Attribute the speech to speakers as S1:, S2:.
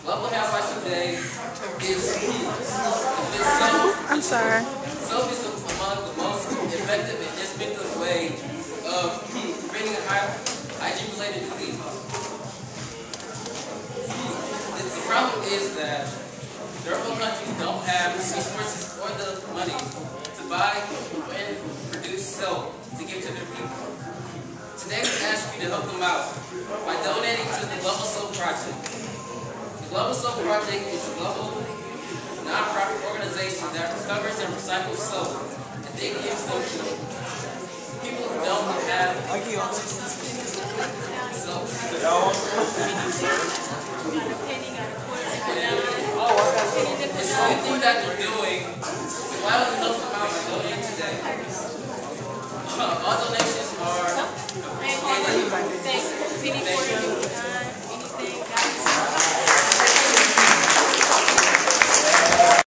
S1: Global Housewives today is soap.
S2: I'm sorry.
S1: Soap is among the most effective and inexpensive way of preventing hygiene-related disease. The problem is that developing countries don't have the resources or the money to buy and produce soap to give to their people. Today we ask you to help them out by donating to the Global Soap Project. The Global Soap Project is a global non-profit organization that recovers and recycles soap and then gives them to people who don't have soap.